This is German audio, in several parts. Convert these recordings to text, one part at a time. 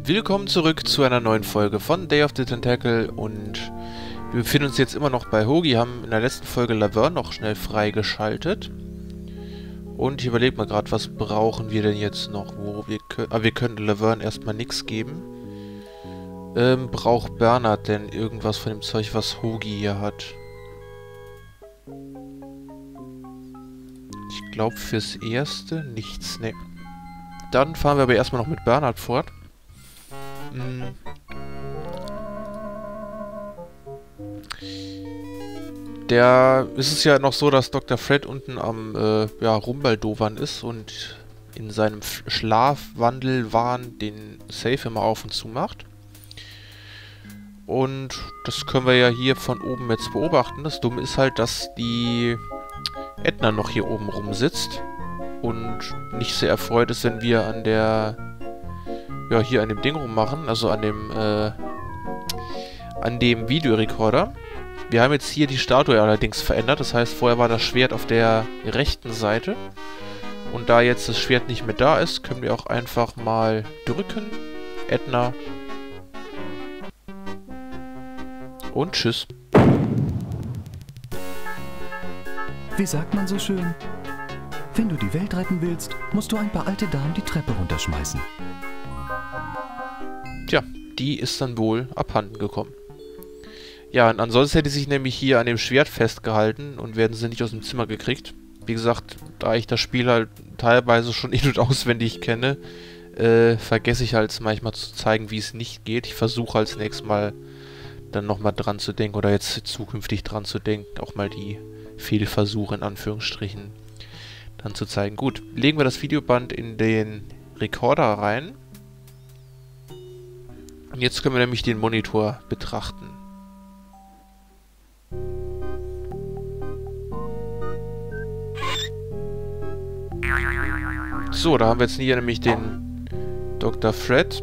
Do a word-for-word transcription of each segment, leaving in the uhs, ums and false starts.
Willkommen zurück zu einer neuen Folge von Day of the Tentacle und wir befinden uns jetzt immer noch bei Hogi, haben in der letzten Folge Laverne noch schnell freigeschaltet. Und ich überlege mal gerade, was brauchen wir denn jetzt noch, wo wir können... Ah, wir können Laverne erstmal nichts geben. Ähm, braucht Bernhard denn irgendwas von dem Zeug, was Hogi hier hat? Ich glaube fürs Erste nichts, ne. Dann fahren wir aber erstmal noch mit Bernhard fort. Hm. Der ist es ja noch so, dass Doktor Fred unten am äh, ja, Rumbaldowern ist und in seinem Schlafwandelwahn den Safe immer auf und zu macht. Und das können wir ja hier von oben jetzt beobachten. Das Dumme ist halt, dass die Edna noch hier oben rumsitzt und nicht sehr erfreut ist, wenn wir an der, ja, hier an dem Ding rummachen, also an dem, äh, an dem Videorekorder. Wir haben jetzt hier die Statue allerdings verändert, das heißt, vorher war das Schwert auf der rechten Seite. Und da jetzt das Schwert nicht mehr da ist, können wir auch einfach mal drücken. Edna. Und tschüss. Wie sagt man so schön? Wenn du die Welt retten willst, musst du ein paar alte Damen die Treppe runterschmeißen. Tja, die ist dann wohl abhanden gekommen. Ja, und ansonsten hätte sie sich nämlich hier an dem Schwert festgehalten und werden sie nicht aus dem Zimmer gekriegt. Wie gesagt, da ich das Spiel halt teilweise schon in- und auswendig kenne, äh, vergesse ich halt manchmal zu zeigen, wie es nicht geht. Ich versuche als nächstes Mal dann nochmal dran zu denken oder jetzt zukünftig dran zu denken, auch mal die Fehlversuche in Anführungsstrichen dann zu zeigen. Gut, legen wir das Videoband in den Rekorder rein. Und jetzt können wir nämlich den Monitor betrachten. So, da haben wir jetzt hier nämlich den Doktor Fred.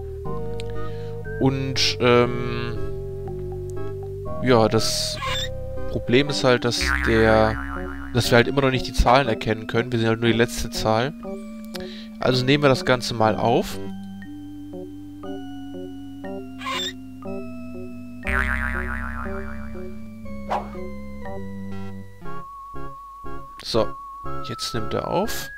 Und, ähm... ja, das Problem ist halt, dass der... dass wir halt immer noch nicht die Zahlen erkennen können. Wir sehen halt nur die letzte Zahl. Also nehmen wir das Ganze mal auf. So, jetzt nimmt er auf.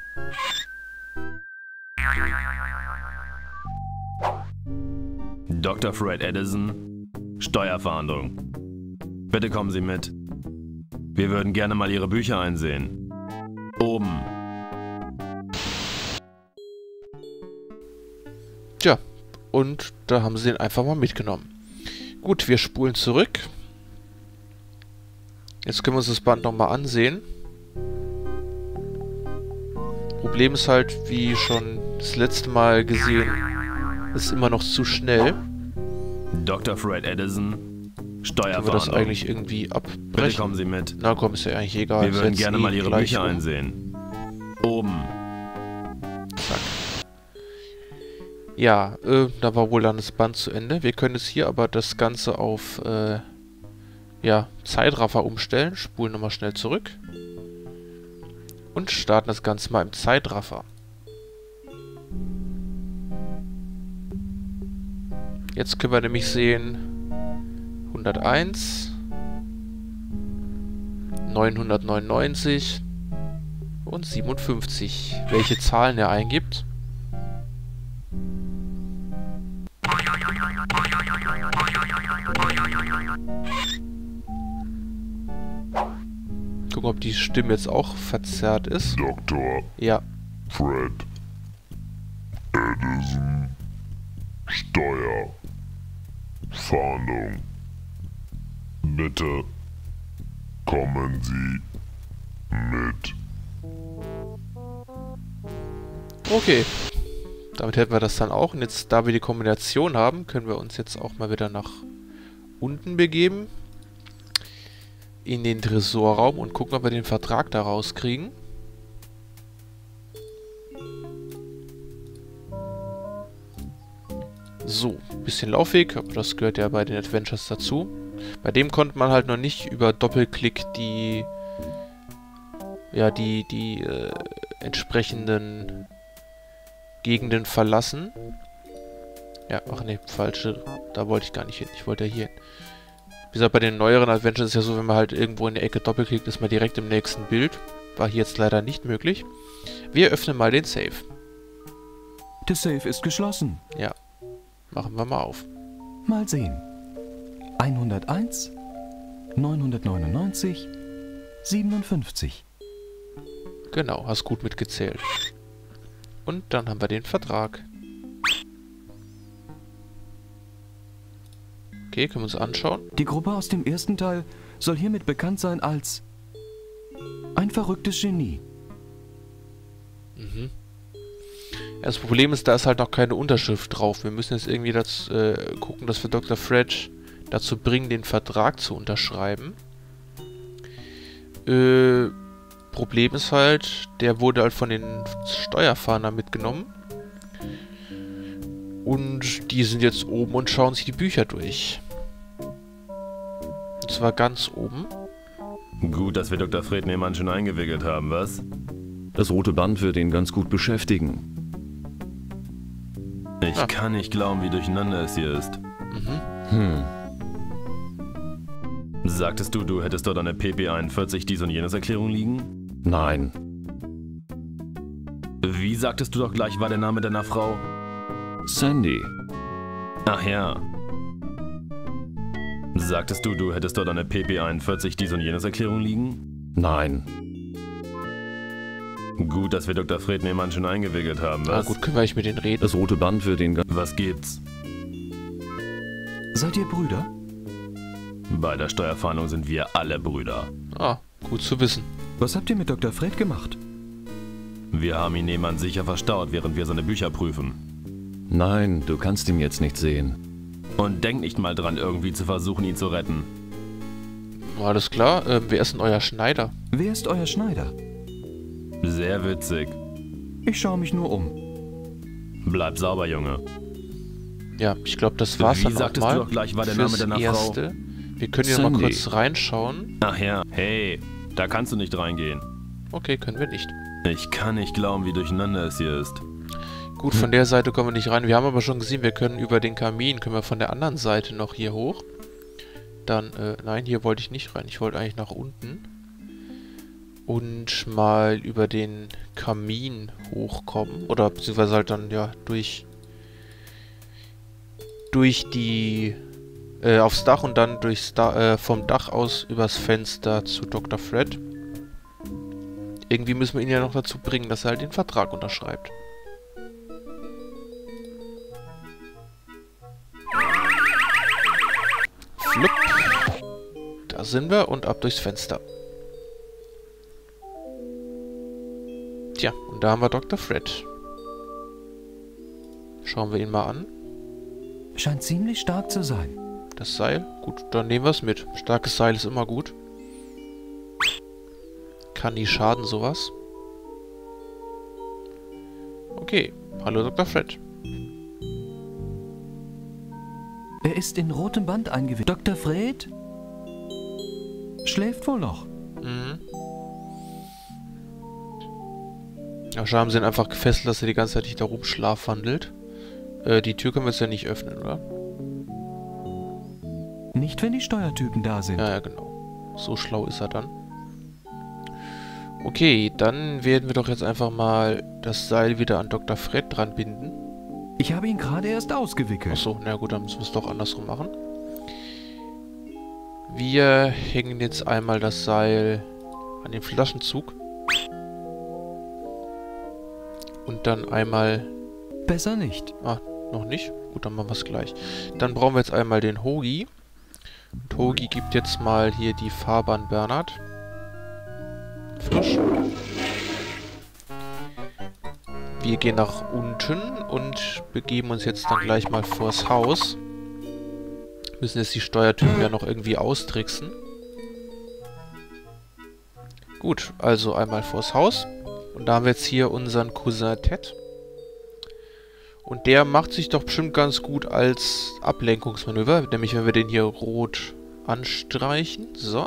Doktor Fred Edison, Steuerfahndung. Bitte kommen Sie mit. Wir würden gerne mal Ihre Bücher einsehen. Oben. Tja, und da haben sie ihn einfach mal mitgenommen. Gut, wir spulen zurück. Jetzt können wir uns das Band nochmal ansehen. Problem ist halt, wie schon das letzte Mal gesehen, ist immer noch zu schnell. Doktor Fred Edison, Steuerfahndung. Können wir das eigentlich irgendwie abbrechen? Bitte kommen Sie mit. Na komm, ist ja eigentlich egal. Wir würden gerne eh mal Ihre gleich Bücher um. einsehen. Oben. Zack. Ja, äh, da war wohl dann das Band zu Ende. Wir können jetzt hier aber das Ganze auf, äh, ja, Zeitraffer umstellen. Spulen nochmal schnell zurück. Und starten das Ganze mal im Zeitraffer. Jetzt können wir nämlich sehen, hunderteins, neunhundertneunundneunzig und siebenundfünfzig, welche Zahlen er eingibt. Gucken, ob die Stimme jetzt auch verzerrt ist. Doktor Ja. Fred Edison, Steuer, Fahndung. Bitte kommen Sie mit. Okay. Damit hätten wir das dann auch. Und jetzt, da wir die Kombination haben, können wir uns jetzt auch mal wieder nach unten begeben. In den Tresorraum und gucken, ob wir den Vertrag da rauskriegen. So, bisschen Laufweg, aber das gehört ja bei den Adventures dazu. Bei dem konnte man halt noch nicht über Doppelklick die ja, die, die äh, entsprechenden Gegenden verlassen. Ja, ach nee, falsche. Da wollte ich gar nicht hin. Ich wollte ja hier hin. Wie gesagt, bei den neueren Adventures ist ja so, wenn man halt irgendwo in der Ecke doppelklickt, ist man direkt im nächsten Bild. War hier jetzt leider nicht möglich. Wir öffnen mal den Safe. Der Safe ist geschlossen. Ja, machen wir mal auf. Mal sehen. hunderteins, neunhundertneunundneunzig, siebenundfünfzig. Genau, hast gut mitgezählt. Und dann haben wir den Vertrag. Okay, können wir uns anschauen. Die Gruppe aus dem ersten Teil soll hiermit bekannt sein als ein verrücktes Genie. Mhm. Ja, das Problem ist, da ist halt noch keine Unterschrift drauf. Wir müssen jetzt irgendwie das, äh, gucken, dass wir Doktor Fred dazu bringen, den Vertrag zu unterschreiben. Äh, Problem ist halt, der wurde halt von den Steuerfahndern mitgenommen. Und die sind jetzt oben und schauen sich die Bücher durch. Und zwar ganz oben. Gut, dass wir Doktor Fred Neyman schon eingewickelt haben, was? Das rote Band wird ihn ganz gut beschäftigen. Ich Ah. kann nicht glauben, wie durcheinander es hier ist. Mhm. Hm. Sagtest du, du hättest dort eine P P einundvierzig dies und jenes Erklärung liegen? Nein. Wie sagtest du doch gleich, war der Name deiner Frau? Sandy. Ach ja. Sagtest du, du hättest dort eine P P einundvierzig dies und jenes Erklärung liegen? Nein. Gut, dass wir Doktor Fred Neyman schon eingewickelt haben, Na was? gut, können wir eigentlich mit denen reden. Das rote Band wird ihn ganz... Was gibt's? Seid ihr Brüder? Bei der Steuerfahndung sind wir alle Brüder. Ah, gut zu wissen. Was habt ihr mit Doktor Fred gemacht? Wir haben ihn Neyman sicher verstaut, während wir seine Bücher prüfen. Nein, du kannst ihn jetzt nicht sehen. Und denk nicht mal dran, irgendwie zu versuchen, ihn zu retten. Alles klar. Ähm, wer ist denn euer Schneider? Wer ist euer Schneider? Sehr witzig. Ich schaue mich nur um. Bleib sauber, Junge. Ja, ich glaube, das war's Wie dann auch sagtest mal. du doch gleich, war der fürs Name deiner Erste. Wir können hier noch mal Sandy. kurz reinschauen. Ach ja, hey, da kannst du nicht reingehen. Okay, können wir nicht. Ich kann nicht glauben, wie durcheinander es hier ist. Gut, von der Seite kommen wir nicht rein. Wir haben aber schon gesehen, wir können über den Kamin, können wir von der anderen Seite noch hier hoch. Dann, äh, nein, hier wollte ich nicht rein. Ich wollte eigentlich nach unten. Und mal über den Kamin hochkommen. Oder beziehungsweise halt dann, ja, durch... durch die... Äh, aufs Dach und dann durchs da äh, vom Dach aus übers Fenster zu Doktor Fred. Irgendwie müssen wir ihn ja noch dazu bringen, dass er halt den Vertrag unterschreibt. Flupp. Da sind wir und ab durchs Fenster. Tja, und da haben wir Doktor Fred. Schauen wir ihn mal an. Scheint ziemlich stark zu sein. Das Seil? Gut, dann nehmen wir es mit. Starkes Seil ist immer gut. Kann nie schaden, sowas. Okay. Hallo, Doktor Fred. Er ist in rotem Band eingewickelt. Doktor Fred? Schläft wohl noch. Mhm. Ja, schade, haben sie ihn einfach gefesselt, dass er die ganze Zeit nicht da rumschlafwandelt. Äh, die Tür können wir jetzt ja nicht öffnen, oder? Nicht, wenn die Steuertypen da sind. Ja, ja, genau. So schlau ist er dann. Okay, dann werden wir doch jetzt einfach mal das Seil wieder an Doktor Fred dran binden. Ich habe ihn gerade erst ausgewickelt. Achso, na gut, dann müssen wir es doch andersrum machen. Wir hängen jetzt einmal das Seil an den Flaschenzug. Und dann einmal... Besser nicht. Ah, noch nicht? Gut, dann machen wir es gleich. Dann brauchen wir jetzt einmal den Hogi. Und Hogi gibt jetzt mal hier die Farbe an Bernhard. Frisch. Wir gehen nach unten und begeben uns jetzt dann gleich mal vors Haus. Müssen jetzt die Steuertypen ja noch irgendwie austricksen. Gut, also einmal vors Haus. Und da haben wir jetzt hier unseren Cousin Ted. Und der macht sich doch bestimmt ganz gut als Ablenkungsmanöver. Nämlich, wenn wir den hier rot anstreichen. So.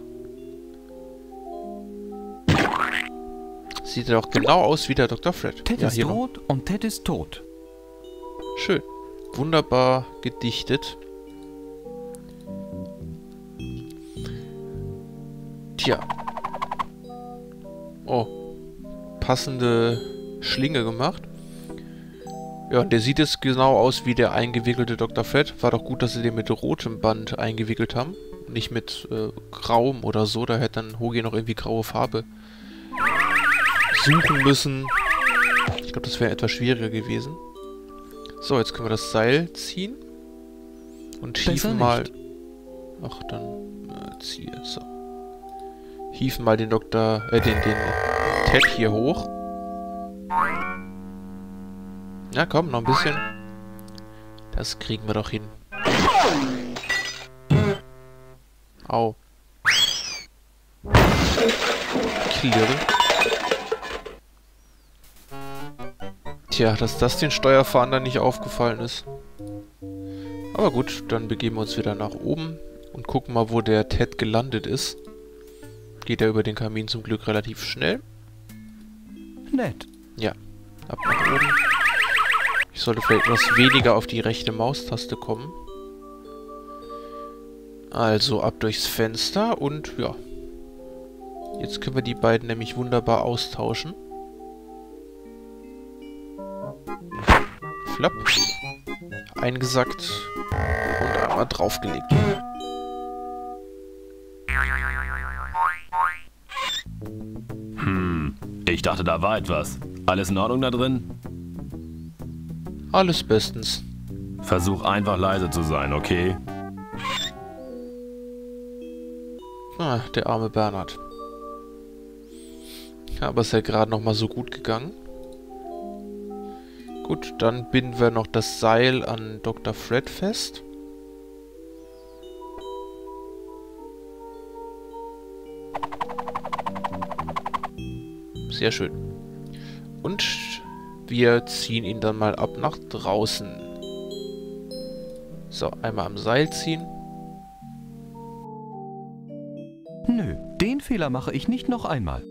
Sieht doch genau aus wie der Doktor Fred. Ted Ja, ist hier rot und Ted ist tot. Schön. Wunderbar gedichtet. Tja. Oh. Passende Schlinge gemacht. Ja, und der sieht jetzt genau aus wie der eingewickelte Doktor Fred. War doch gut, dass sie den mit rotem Band eingewickelt haben. Nicht mit äh, grauem oder so. Da hätte dann Hoagie noch irgendwie graue Farbe suchen müssen. Ich glaube, das wäre etwas schwieriger gewesen. So, jetzt können wir das Seil ziehen. Und hieven mal... Ach, dann äh, ziehe. So. Hieven mal den Doktor... Äh, den, den Ted hier hoch. Na komm, noch ein bisschen. Das kriegen wir doch hin. Au. Klirren. Tja, dass das den Steuerfahrern nicht aufgefallen ist. Aber gut, dann begeben wir uns wieder nach oben und gucken mal, wo der Ted gelandet ist. Geht er über den Kamin zum Glück relativ schnell. Nett. Ja, ab nach oben. Ich sollte vielleicht etwas weniger auf die rechte Maustaste kommen. Also ab durchs Fenster und ja. Jetzt können wir die beiden nämlich wunderbar austauschen. Flapp. Eingesackt und einmal draufgelegt. Hm, ich dachte, da war etwas. Alles in Ordnung da drin? Alles bestens. Versuch einfach leise zu sein, okay? Ah, der arme Bernhard. Ja, aber ist ja gerade noch mal so gut gegangen. Gut, dann binden wir noch das Seil an Doktor Fred fest. Sehr schön. Und wir ziehen ihn dann mal ab nach draußen. So, einmal am Seil ziehen. Nö, den Fehler mache ich nicht noch einmal.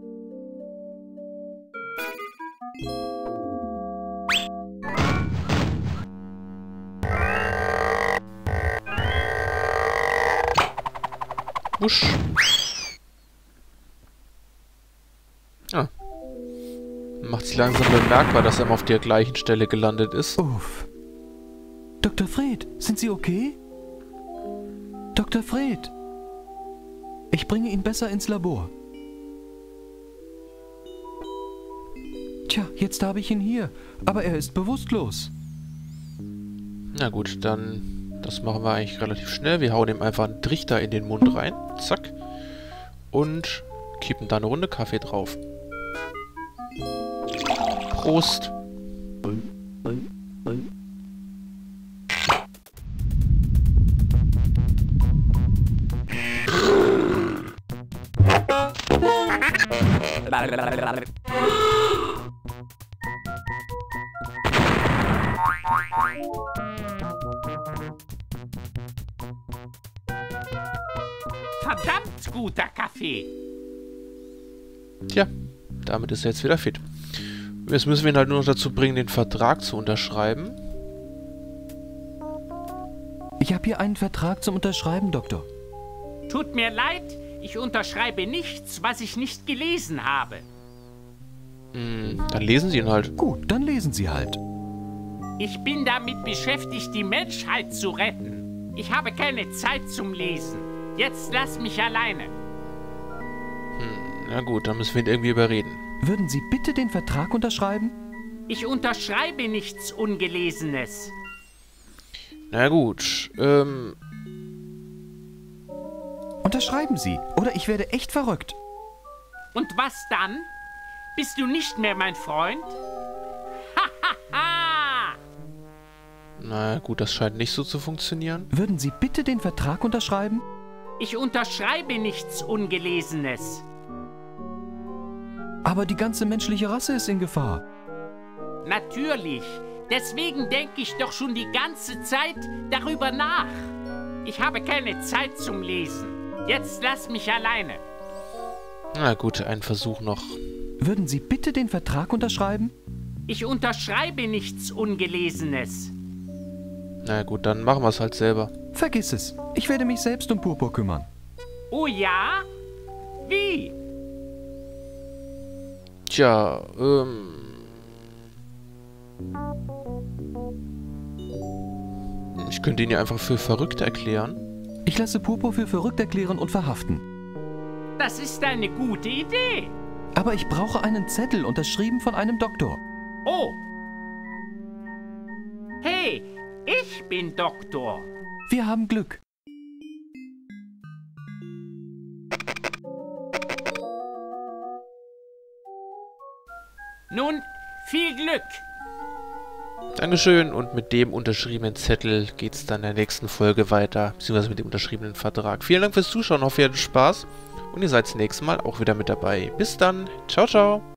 Wusch. Ah. Macht sich langsam bemerkbar, dass er auf der gleichen Stelle gelandet ist. Uff. Doktor Fred, sind Sie okay? Doktor Fred. Ich bringe ihn besser ins Labor. Tja, jetzt habe ich ihn hier, aber er ist bewusstlos. Na gut, dann... Das machen wir eigentlich relativ schnell. Wir hauen ihm einfach einen Trichter in den Mund rein. Zack. Und kippen da eine Runde Kaffee drauf. Prost. Verdammt guter Kaffee. Tja, damit ist er jetzt wieder fit. Jetzt müssen wir ihn halt nur noch dazu bringen, den Vertrag zu unterschreiben. Ich habe hier einen Vertrag zum Unterschreiben, Doktor. Tut mir leid, ich unterschreibe nichts, was ich nicht gelesen habe. Hm, dann lesen Sie ihn halt. Gut, dann lesen Sie halt. Ich bin damit beschäftigt, die Menschheit zu retten. Ich habe keine Zeit zum Lesen. Jetzt lass mich alleine. Hm, na gut, dann müssen wir ihn irgendwie überreden. Würden Sie bitte den Vertrag unterschreiben? Ich unterschreibe nichts Ungelesenes. Na gut, ähm... Unterschreiben Sie, oder ich werde echt verrückt. Und was dann? Bist du nicht mehr mein Freund? Ha, ha, ha! Na gut, das scheint nicht so zu funktionieren. Würden Sie bitte den Vertrag unterschreiben? Ich unterschreibe nichts Ungelesenes. Aber die ganze menschliche Rasse ist in Gefahr. Natürlich. Deswegen denke ich doch schon die ganze Zeit darüber nach. Ich habe keine Zeit zum Lesen. Jetzt lass mich alleine. Na gut, ein Versuch noch. Würden Sie bitte den Vertrag unterschreiben? Ich unterschreibe nichts Ungelesenes. Na gut, dann machen wir es halt selber. Vergiss es. Ich werde mich selbst um Purpur kümmern. Oh ja? Wie? Tja, ähm... Ich könnte ihn ja einfach für verrückt erklären. Ich lasse Purpur für verrückt erklären und verhaften. Das ist eine gute Idee. Aber ich brauche einen Zettel, unterschrieben von einem Doktor. Oh. Hey, ich bin Doktor. Wir haben Glück. Nun, viel Glück. Dankeschön, und mit dem unterschriebenen Zettel geht's dann in der nächsten Folge weiter, beziehungsweise mit dem unterschriebenen Vertrag. Vielen Dank fürs Zuschauen, hoffe ihr hattet Spaß und ihr seid das nächste Mal auch wieder mit dabei. Bis dann, ciao, ciao.